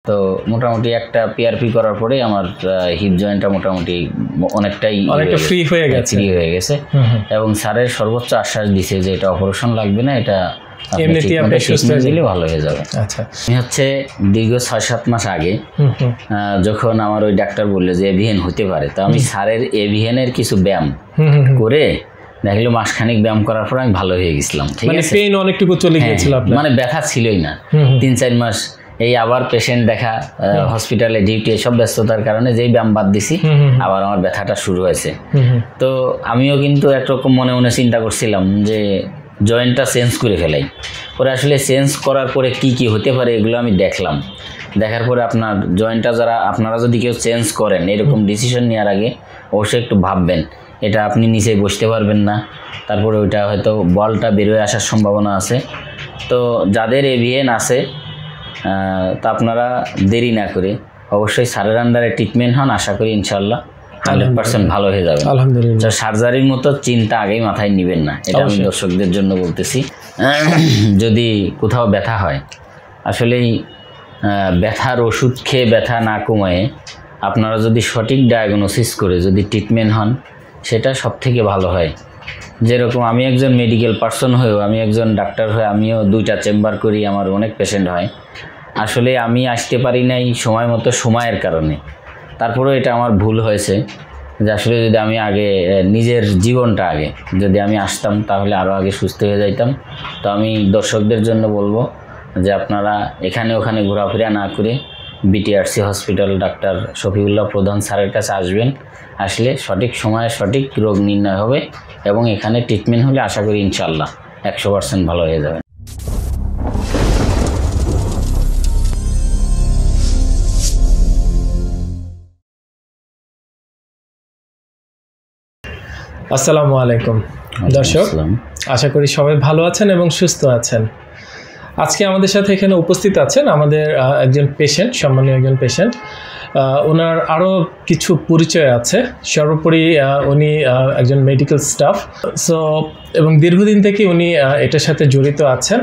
তো মোটামুটি একটা পিআরপি করার পরে আমার হিপ জয়েন্টটা মোটামুটি অনেকটাই ফ্রি হয়ে গেছে এবং স্যারের সর্বোচ্চ আশ্বাস দিছে যে এটা অপারেশন লাগবে না, এটা এমনিতেই আপনি সুস্থ দিলে ভালো হয়ে যাবে। আচ্ছা, আমি হচ্ছে দীর্ঘ 6-7 মাস আগে যখন আমার ওই ডাক্তার বললো যে এভিএন হতে পারে, তো আমি স্যারের এভিএন এর কিছু ব্যায়াম করে দেখলো মাসখানিক ব্যায়াম করার পর আমি ভালো হয়ে গেছিলাম। ঠিক আছে, পেইন অনেকটুকু চলে গিয়েছিল আপনার, মানে ব্যথা ছিলই না। 3-4 মাস এই আবার পেশেন্ট দেখা, হসপিটালে ডিউটি, এসব ব্যস্ততার কারণে যেই ব্যায়াম বাদ দিছি আবার আমার ব্যথাটা শুরু হয়েছে। তো আমিও কিন্তু একরকম মনে মনে চিন্তা করছিলাম যে জয়েন্টটা চেঞ্জ করে ফেলাই। পরে আসলে চেঞ্জ করার পরে কি কি হতে পারে এগুলো আমি দেখলাম। দেখার পরে আপনার জয়েন্টটা আপনারা যদি কেউ চেঞ্জ করেন, এরকম ডিসিশন নেওয়ার আগে অবশ্যই একটু ভাববেন। এটা আপনি নিচে বসতে পারবেন না, তারপরে ওইটা হয়তো বলটা বেরোয় আসার সম্ভাবনা আছে। তো যাদের এভিএন আছে তা আপনারা দেরি না করে অবশ্যই স্যারের আন্ডারে ট্রিটমেন্ট হন, আশা করি ইনশাল্লাহ 100% ভালো হয়ে যাবে। আলহামদুলিল্লাহ। সার্জারির মতো চিন্তা আগেই মাথায় নেবেন না, এটা আমি দর্শকদের জন্য বলতেছি। যদি কোথাও ব্যথা হয়, আসলেই ব্যথার ওষুধ খেয়ে ব্যথা না কমায় আপনারা যদি সঠিক ডায়াগনোসিস করে যদি ট্রিটমেন্ট হন, সেটা সব থেকে ভালো হয়। যেরকম আমি একজন মেডিকেল পার্সন হয়েও, আমি একজন ডাক্তার হয়ে আমিও 2টা চেম্বার করি, আমার অনেক পেশেন্ট হয়। আসলে আমি আসতে পারি নাই সময় মতো, সময়ের কারণে। তারপরেও এটা আমার ভুল হয়েছে যে আসলে যদি আমি আগে নিজের জীবনটা আগে যদি আমি আসতাম, তাহলে আরও আগে সুস্থ হয়ে যাইতাম। তো আমি দর্শকদের জন্য বলবো যে আপনারা এখানে ওখানে ঘোরাফেরা না করে বিটিআরসি হসপিটাল ডাক্তার শফিউল্লাহ প্রধান স্যারের কাছে আসবেন। আসলে সঠিক সময়ে সঠিক রোগ নির্ণয় হবে এবং এখানে ট্রিটমেন্ট হলে আশা করি ইনশাল্লাহ 100% ভালো হয়ে যাবে। আসসালামু আলাইকুম দর্শক, আশা করি সবাই ভালো আছেন এবং সুস্থ আছেন। আজকে আমাদের সাথে এখানে উপস্থিত আছেন আমাদের একজন পেশেন্ট, সম্মানীয় একজন পেশেন্ট। ওনার আরও কিছু পরিচয় আছে। সর্বোপরি উনি একজন মেডিকেল স্টাফ, এবং দীর্ঘদিন থেকে উনি এটার সাথে জড়িত আছেন।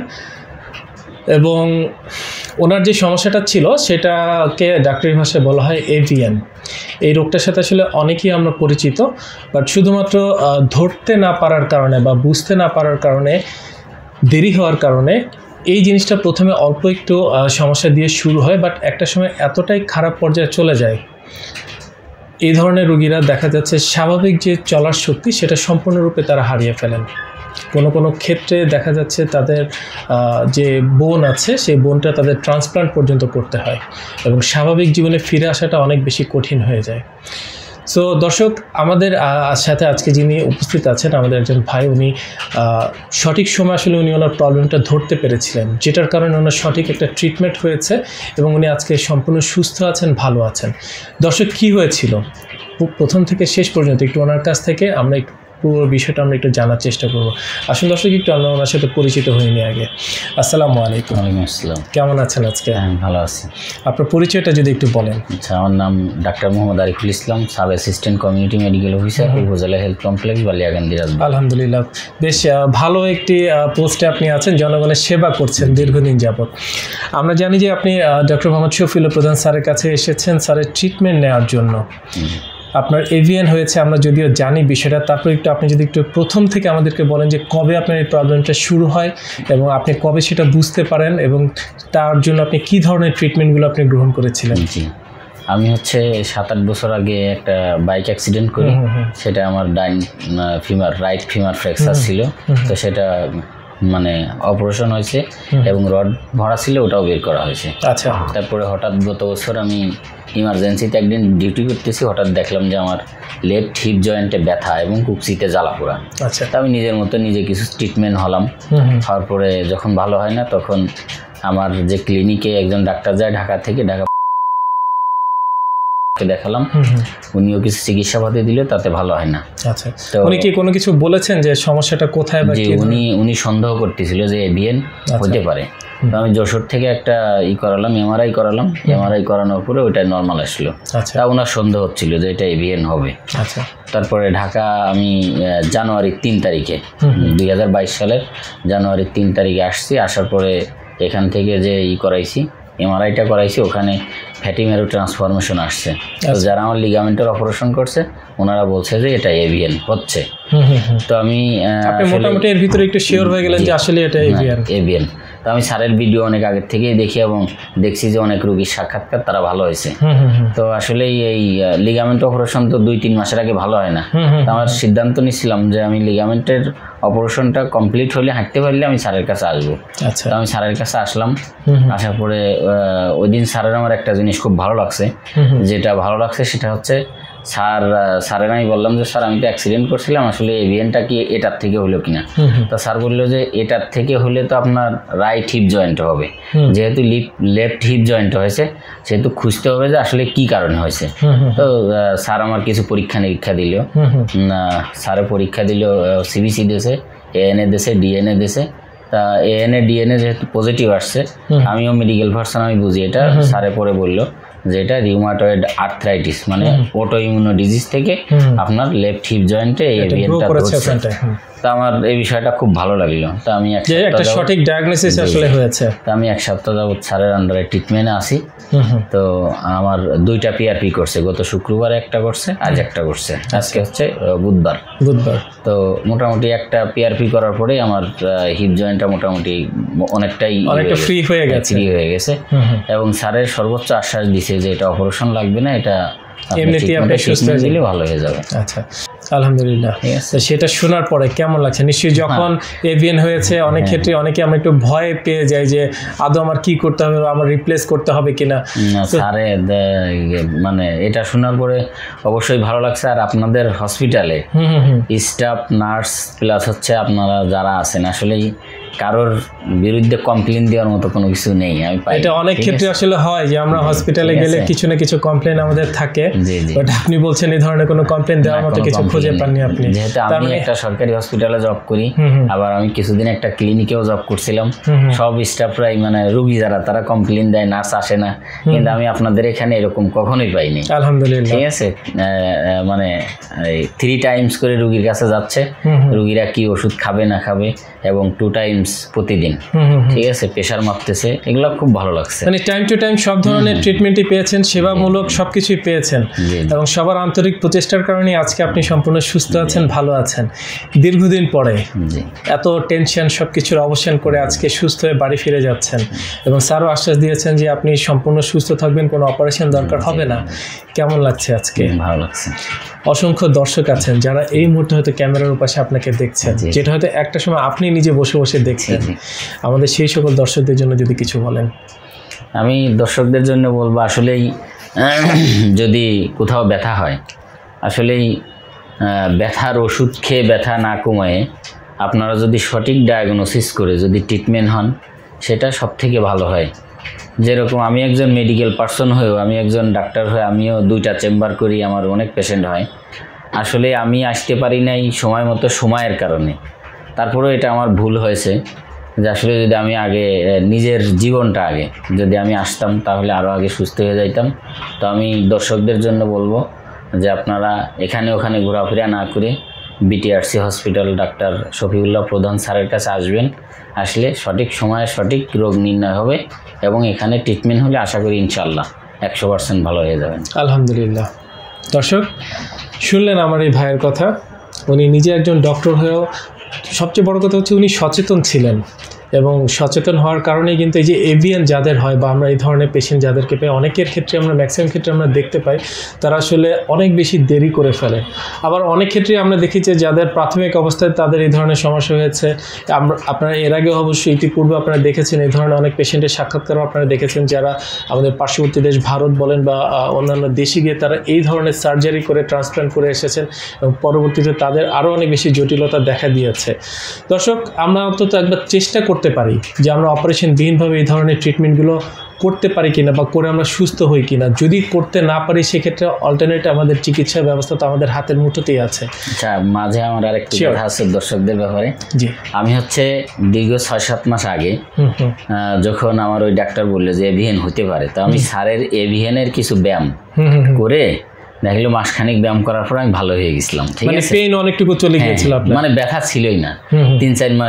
এবং ওনার যে সমস্যাটা ছিল সেটাকে ডাক্তারি ভাষায় বলা হয় AVN। এই রোগটার সাথে আসলে অনেকেই আমরা পরিচিত, বাট শুধুমাত্র ধরতে না পারার কারণে বা বুঝতে না পারার কারণে, দেরি হওয়ার কারণে এই জিনিসটা প্রথমে অল্প একটু সমস্যা দিয়ে শুরু হয়, বাট একটা সময় এতটাই খারাপ পর্যায়ে চলে যায়, এই ধরনের রোগীরা দেখা যাচ্ছে স্বাভাবিক যে চলার শক্তি সেটা সম্পূর্ণরূপে তারা হারিয়ে ফেলেন। কোনো ক্ষেত্রে দেখা যাচ্ছে তাদের যে বোন আছে সেই বোনটা তাদের ট্রান্সপ্লান্ট পর্যন্ত করতে হয় এবং স্বাভাবিক জীবনে ফিরে আসাটা অনেক বেশি কঠিন হয়ে যায়। সো দর্শক, আমাদের সাথে আজকে যিনি উপস্থিত আছেন আমাদের একজন ভাই, উনি সঠিক সময় আসলে উনি ওনার প্রবলেমটা ধরতে পেরেছিলেন, যেটার কারণে ওনার সঠিক একটা ট্রিটমেন্ট হয়েছে এবং উনি আজকে সম্পূর্ণ সুস্থ আছেন, ভালো আছেন। দর্শক, কী হয়েছিল প্রথম থেকে শেষ পর্যন্ত একটু ওনার কাছ থেকে আমরা পুরো বিষয়টা আমরা একটু জানার চেষ্টা করবো। আসুন দর্শক, একটু আমরা ওনার সাথে পরিচিত হইনি আগে। আসসালামু আলাইকুম। ওয়ালাইকুম আসসালাম। কেমন আছেন আজকে? ভালো আছি। আপনার পরিচয়টা যদি একটু বলেন। আচ্ছা, আমার নাম doctor Mohammad Ariful Islam, sub assistant community medical officer, upazila health complex, Baliakandi, Rajbari. আলহামদুলিল্লাহ, বেশ ভালো একটি পোস্টে আপনি আছেন, জনগণের সেবা করছেন দীর্ঘদিন যাবত। আমরা জানি যে আপনি ডক্টর মোহাম্মদ শফিউল্লাহ প্রধান স্যারের কাছে এসেছেন স্যারের ট্রিটমেন্ট নেওয়ার জন্য। আপনার AVN হয়েছে আমরা যদিও জানি বিষয়টা, তারপর একটু আপনি যদি একটু প্রথম থেকে আমাদেরকে বলেন যে কবে আপনার এই প্রবলেমটা শুরু হয় এবং আপনি কবে সেটা বুঝতে পারেন এবং তার জন্য আপনি কী ধরনের ট্রিটমেন্টগুলো আপনি গ্রহণ করেছিলেন। জি, আমি হচ্ছে 7-8 বছর আগে একটা বাইক অ্যাক্সিডেন্ট করি। সেটা আমার রাইট ফিমার ফ্র্যাকচার ছিল, তো সেটা মানে অপারেশন হয়েছে এবং রড ভরা ছিল, ওটাও বের করা হয়েছে। আচ্ছা, তারপরে হঠাৎ গত বছর আমি ইমার্জেন্সিতে একদিন ডিউটি করতেছি, হঠাৎ দেখলাম যে আমার লেফট হিপ জয়েন্টে ব্যথা এবং কুকসিতে জ্বালা পোড়া। আচ্ছা, তা আমি নিজের মতো নিজে কিছু ট্রিটমেন্ট হলাম। হওয়ার পরে যখন ভালো হয় না, তখন আমার যে ক্লিনিকে একজন ডাক্তার যায় ঢাকা থেকে, দেখালাম, উনিও কিছু চিকিৎসা পাতি দিলে, তাতে ভালো হয় না। আচ্ছা, তো উনি কি কোনো কিছু বলেছেন যে সমস্যাটা কোথায়? উনি সন্দেহ করতেছিল যে AVN হতে পারে। তো আমি যশোর থেকে একটা করালাম, এমআরআই করালাম। এমআরআই করানোর পরে ওইটা নর্মাল আসলো। তা ওনার সন্দেহ হচ্ছিল যে এটা AVN হবে। আচ্ছা, তারপরে ঢাকা আমি জানুয়ারির 3 তারিখে 2022 সালের জানুয়ারির 3 তারিখে আসছি। আসার পরে এখান থেকে যে করাইছি, এমআরআইটা করাইছি, ওখানে ফ্যাটি ম্যারো ট্রান্সফরমেশন আসছে। তো যারা আমার লিগামেন্টের অপারেশন করছে ওনারা বলছে যে এটা এভিএন হচ্ছে। তো আমি মোটামুটি এর ভিতরে একটু শিওর হয়ে গেলেন যে আসলে এটা এভিএন। তো আমি স্যারের ভিডিও অনেক আগের থেকেই দেখি এবং দেখছি যে অনেক রোগীর সাক্ষাৎকার তারা ভালো হয়েছে। তো আসলে এই লিগামেন্ট অপারেশন তো 2-3 মাসের আগে ভালো হয় না। তো আমার সিদ্ধান্ত নিয়েছিলাম যে আমি লিগামেন্টের অপারেশনটা কমপ্লিট হলে হাঁটতে পারলে আমি স্যারের কাছে আসবো। তো আমি স্যারের কাছে আসলাম, আসার পরে ওই দিন স্যারের আমার একটা জিনিস খুব ভালো লাগছে। যেটা ভালো লাগছে সেটা হচ্ছে স্যারের আমি বললাম যে স্যার আমি তো অ্যাক্সিডেন্ট করছিলাম, আসলে এভিএনটা কি এটার থেকে হলো কিনা। তো স্যার বললো যে এটার থেকে হলে তো আপনার রাইট হিপ জয়েন্ট হবে, যেহেতু লেফট হিপ জয়েন্ট হয়েছে সেহেতু খুঁজতে হবে যে আসলে কি কারণে হয়েছে। তো স্যার আমার কিছু পরীক্ষা নিরীক্ষা দিল, স্যারে পরীক্ষা দিল, সিবিসি দিয়েছে, এএনএ দিয়েছে, ডিএনএ দিয়েছে। তা এএনএ ডিএনএ যেহেতু পজিটিভ আসছে, আমিও মেডিকেল পার্সন, আমি বুঝি এটা। স্যারে পরে বললো যে এটা রিউমাটয়েড আর্থ্রাইটিস মানে অটো ইমিউনো ডিজিজ থেকে আপনার লেফট হিপ জয়েন্টে এই এভিএনটা ধরছে। তো আমার এই বিষয়টা খুব ভালো লাগলো। তো আমি একটা সঠিক ডায়াগনোসিস আসলে হয়েছে। তো আমি 1 সপ্তাহ যাবত স্যারের আন্ডারে ট্রিটমেন্টে আছি। তো আমার 2টা পিআরপি করছে, গত শুক্রবার একটা করছে, আজ একটা করছে, আজকে হচ্ছে বুধবার। তো মোটামুটি একটা পিআরপি করার পরে আমার হিপ জয়েন্টটা মোটামুটি অনেকটাই ফ্রি হয়ে গেছে এবং স্যারের সর্বোচ্চ আশ্বাস দিছে যে এটা অপারেশন লাগবে না, এটা এমনিতেই আপনি সুস্থ দিলে ভালো হয়ে যাবে। আচ্ছা, আলহামদুলিল্লাহ। সেটা শোনার পরে কেমন লাগছে? নিশ্চয়ই যখন এভিএন হয়েছে অনেক ক্ষেত্রে অনেকে আমরা একটু ভয় পেয়ে যাই যে আদৌ আমার কি করতে হবে, আমার রিপ্লেস করতে হবে কিনা। স্যারে মানে এটা শোনার পরে অবশ্যই ভালো লাগছে। আর আপনাদের হসপিটালে স্টাফ, নার্স প্লাস হচ্ছে আপনারা যারা আছেন, আসলেই কারোর বিরুদ্ধে কমপ্লেন দেওয়ার মতো কোনো কিছু নেই। আমি পাই এটা অনেক ক্ষেত্রে আসলে হয় যে আমরা হসপিটালে গেলে কিছু না কিছু কমপ্লেন আমাদের থাকে, বাট আপনি বলছেন এই ধরনের কোনো কমপ্লেন দেওয়ার মতো কিছু খুঁজে পাননি আপনি। যেহেতু আমি একটা সরকারি হসপিটালে জব করি, আবার আমি কিছুদিন একটা ক্লিনিকেও জব করছিলাম, সব স্টাফরাই মানে রোগী যারা তারা কমপ্লেন দেয়, নার্স আসে না, কিন্তু আমি আপনাদের এখানে এরকম কখনোই পাইনি, আলহামদুলিল্লাহ। ঠিক আছে, মানে 3 টাইমস করে রোগীর কাছে যাচ্ছে, রোগীরা কি ওষুধ খাবে না খাবে, এবং 2 টাইমস প্রতিদিন, ঠিক আছে, প্রেশার মাপতেছে, এগুলো খুব ভালো লাগছে। মানে টাইম টু টাইম সব ধরনের ট্রিটমেন্টই পেয়েছেন, সেবামূলক সবকিছুই পেয়েছেন, এবং সবার আন্তরিক প্রচেষ্টার কারণে আজকে আপনি সম্পূর্ণ সুস্থ আছেন, ভালো আছেন। দীর্ঘদিন পরে এত টেনশন সবকিছুর অবসান করে আজকে সুস্থ হয়ে বাড়ি ফিরে যাচ্ছেন, এবং স্যারও আশ্বাস দিয়েছেন যে আপনি সম্পূর্ণ সুস্থ থাকবেন, কোনো অপারেশন দরকার হবে না। কেমন লাগছে আজকে? ভালো লাগছে। অসংখ্য দর্শক আছেন যারা এই মুহূর্তে হয়তো ক্যামেরার পাশে আপনাকে দেখছেন, যেটা হয়তো একটা সময় আপনি নিজে বসে বসে দেখছেন। আমাদের সেই সকল দর্শকদের জন্য যদি কিছু বলেন। আমি দর্শকদের জন্য বলবো, আসলেই যদি কোথাও ব্যথা হয়, আসলেই ব্যথার ওষুধ খেয়ে ব্যথা না কমায় আপনারা যদি সঠিক ডায়াগনোসিস করে যদি ট্রিটমেন্ট হন, সেটা সব থেকে ভালো হয়। যেরকম আমি একজন মেডিকেল পার্সন হয়েও, আমি একজন ডাক্তার হয়ে আমিও 2টা চেম্বার করি, আমার অনেক পেশেন্ট হয়। আসলে আমি আসতে পারি নাই সময় মতো, সময়ের কারণে। তারপরেও এটা আমার ভুল হয়েছে যে আসলে যদি আমি আগে নিজের জীবনটা আগে যদি আমি আসতাম, তাহলে আরও আগে সুস্থ হয়ে যাইতাম। তো আমি দর্শকদের জন্য বলবো যে আপনারা এখানে ওখানে ঘোরাফেরা না করে বিটিআরসি হসপিটাল ডাক্তার শফিউল্লাহ প্রধান স্যারের কাছে আসবেন। আসলে সঠিক সময়ে সঠিক রোগ নির্ণয় হবে, এবং এখানে ট্রিটমেন্ট হলে আশা করি ইনশাআল্লাহ 100% ভালো হয়ে যাবেন। আলহামদুলিল্লাহ। দর্শক শুনলেন আমার এই ভাইয়ের কথা। উনি নিজে একজন ডক্টর হয়েও সবচেয়ে বড় কথা হচ্ছে উনি সচেতন ছিলেন, এবং সচেতন হওয়ার কারণে কিন্তু এই যে এভিএন যাদের হয় বা আমরা এই ধরনের পেশেন্ট যাদেরকে পাই, অনেকের ক্ষেত্রে আমরা ম্যাক্সিমাম ক্ষেত্রে আমরা দেখতে পাই তারা আসলে অনেক বেশি দেরি করে ফেলে। আবার অনেক ক্ষেত্রে আমরা দেখি যে যাদের প্রাথমিক অবস্থায় তাদের এই ধরনের সমস্যা হয়েছে, আপনারা এর আগে অবশ্যই ইতিপূর্বে আপনারা দেখেছেন এই ধরনের অনেক পেশেন্টের সাক্ষাৎকারও আপনারা দেখেছেন, যারা আমাদের পার্শ্ববর্তী দেশ ভারত বলেন বা অন্যান্য দেশে গিয়ে তারা এই ধরনের সার্জারি করে ট্রান্সপ্লান্ট করে এসেছেন, এবং পরবর্তীতে তাদের আরও অনেক বেশি জটিলতা দেখা দিয়েছে। দর্শক, আমরা অন্তত একবার চেষ্টা করতে পারি যে আমরা অপারেশনবিহীনভাবে এই ধরনের ট্রিটমেন্টগুলো করতে পারি কিনা, বা করে আমরা সুস্থ হই কিনা। যদি করতে না পারি সেক্ষেত্রে অল্টারনেট আমাদের চিকিৎসা ব্যবস্থা তো আমাদের হাতের মুঠোতেই আছে। আচ্ছা, মাঝে আমার আরেকটা কথা আছে দর্শকদের ব্যাপারে। জি, আমি হচ্ছে দীর্ঘ 6-7 মাস আগে যখন আমার ওই ডাক্তার বললো যে এভিএন হতে পারে, তো আমি স্যারের এভিএনের কিছু ব্যায়াম করে দেখলো, মাসখানিক ব্যায়াম করার পর আমি ভালো হয়ে গেছিলাম। ঠিক আছে, পেইন অনেকটুকু চলে গিয়েছিল আপনার, মানে ব্যথা ছিলই না। 3-4 মাস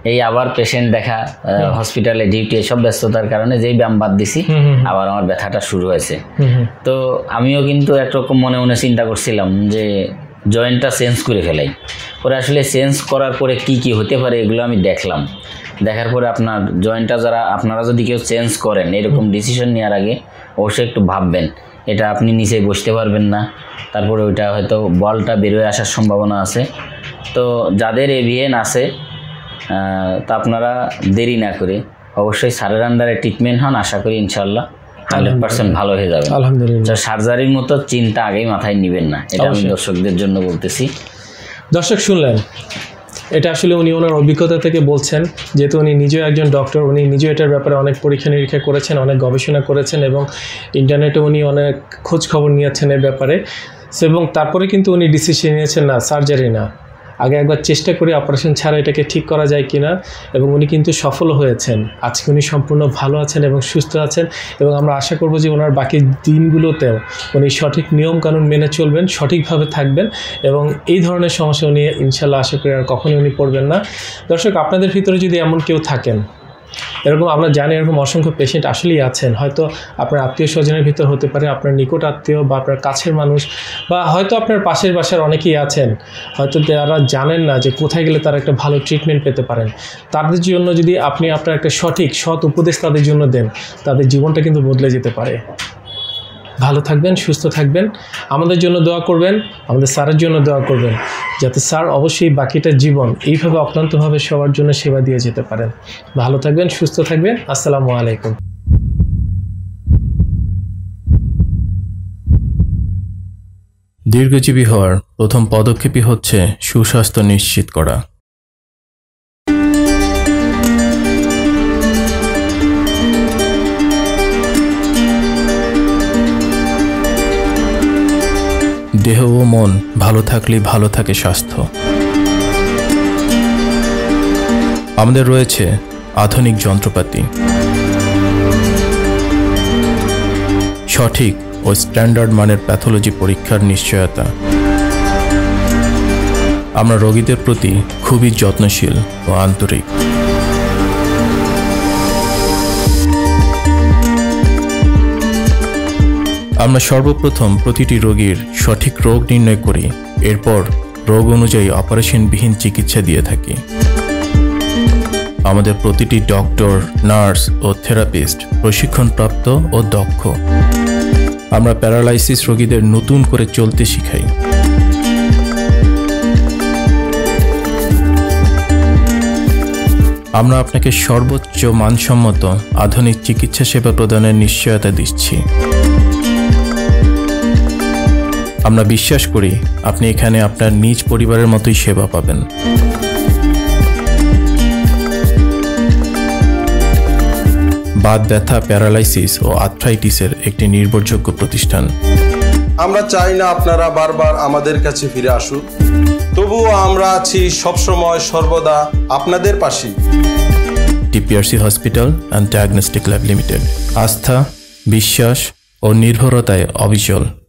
এই আবার পেশেন্ট দেখা, হসপিটালে ডিউটি, এসব ব্যস্ততার কারণে যেই ব্যায়াম বাদ দিছি আবার আমার ব্যথাটা শুরু হয়েছে। তো আমিও কিন্তু একরকম মনে মনে চিন্তা করছিলাম যে জয়েন্টটা চেঞ্জ করে ফেলাই। পরে আসলে চেঞ্জ করার পরে কি কি হতে পারে এগুলো আমি দেখলাম। দেখার পরে আপনার জয়েন্টটা আপনারা যদি কেউ চেঞ্জ করেন, এরকম ডিসিশন নেওয়ার আগে অবশ্যই একটু ভাববেন। এটা আপনি নিচে বসতে পারবেন না, তারপরে ওইটা হয়তো বলটা বেরোয় আসার সম্ভাবনা আছে। তো যাদের AVN আছে তা আপনারা দেরি না করে অবশ্যই স্যারের আন্ডারে ট্রিটমেন্ট হন। আশা করি ইনশাল্লাহ 100% ভালো হয়ে যাবে। আলহামদুলিল্লাহ। সার্জারির মতো চিন্তা আগেই মাথায় নেবেন না, এটা আমি দর্শকদের জন্য বলতেছি। দর্শক শুনলেন, এটা আসলে উনি ওনার অভিজ্ঞতা থেকে বলছেন, যেহেতু উনি নিজেও একজন ডক্টর, উনি নিজেও এটার ব্যাপারে অনেক পরীক্ষা নিরীক্ষা করেছেন, অনেক গবেষণা করেছেন এবং ইন্টারনেটে উনি অনেক খোঁজ খবর নিয়েছেন এর ব্যাপারে। এবং তারপরে কিন্তু উনি ডিসিশন নিয়েছেন না, সার্জারি না, আগে একবার চেষ্টা করি অপারেশন ছাড়া এটাকে ঠিক করা যায় কিনা, এবং উনি কিন্তু সফল হয়েছেন। আজকে উনি সম্পূর্ণ ভালো আছেন এবং সুস্থ আছেন, এবং আমরা আশা করব যে ওনার বাকি দিনগুলোতেও উনি সঠিক নিয়মকানুন মেনে চলবেন, সঠিকভাবে থাকবেন, এবং এই ধরনের সমস্যা উনি ইনশাল্লাহ আশা করি আর কখনোই উনি পড়বেন না। দর্শক, আপনাদের ভিতরে যদি এমন কেউ থাকেন, এরকম আমরা জানি এরকম অসংখ্য পেশেন্ট আসলেই আছেন, হয়তো আপনার আত্মীয় স্বজনের ভিতর হতে পারে, আপনার নিকট আত্মীয় বা আপনার কাছের মানুষ, বা হয়তো আপনার পাশের বাসার অনেকেই আছেন, হয়তো তারা জানেন না যে কোথায় গেলে তারা একটা ভালো ট্রিটমেন্ট পেতে পারেন। তাদের জন্য যদি আপনি আপনার একটা সৎ উপদেশ তাদের জন্য দেন, তাদের জীবনটা কিন্তু বদলে যেতে পারে। ভালো থাকবেন, সুস্থ থাকবেন, আমাদের জন্য দোয়া করবেন, আমাদের স্যারের জন্য দোয়া করবেন, যাতে স্যার অবশ্যই বাকিটা জীবন এইভাবে অক্লান্তভাবে সবার জন্য সেবা দিয়ে যেতে পারেন। ভালো থাকবেন, সুস্থ থাকবেন। আসসালামু আলাইকুম। দীর্ঘজীবী হওয়ার প্রথম পদক্ষেপই হচ্ছে সুস্বাস্থ্য নিশ্চিত করা। দেহ ও মন ভালো থাকলেই ভালো থাকে স্বাস্থ্য। আমাদের রয়েছে আধুনিক যন্ত্রপাতি, সঠিক ও স্ট্যান্ডার্ড মানের প্যাথোলজি পরীক্ষার নিশ্চয়তা। আমরা রোগীদের প্রতি খুবই যত্নশীল ও আন্তরিক। আমরা সর্বপ্রথম প্রতিটি রোগীর সঠিক রোগ নির্ণয় করি, এরপর রোগ অনুযায়ী অপারেশনবিহীন চিকিৎসা দিয়ে থাকি। আমাদের প্রতিটি ডক্টর, নার্স ও থেরাপিস্ট প্রশিক্ষণপ্রাপ্ত ও দক্ষ। আমরা প্যারালাইসিস রোগীদের নতুন করে চলতে শিখাই। আমরা আপনাকে সর্বোচ্চ মানসম্মত আধুনিক চিকিৎসা সেবা প্রদানের নিশ্চয়তা দিচ্ছি। আমরা বিশ্বাস করি আপনি এখানে আপনার নিজ পরিবারের মতোই সেবা পাবেন। বাত ব্যথা, প্যারালাইসিস ও আর্থ্রাইটিসের একটি নির্ভরযোগ্য প্রতিষ্ঠান। আমরা চাই না আপনারা বারবার আমাদের কাছে ফিরে আসুন, তবুও আমরা আছি সবসময় সর্বদা আপনাদের পাশে। TPRC hospital and diagnostic lab limited, আস্থা, বিশ্বাস ও নির্ভরতায় অবিচল।